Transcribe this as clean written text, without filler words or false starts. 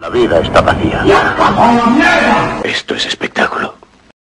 La vida está vacía. ¡Ya está toda la mierda! Esto es espectacular.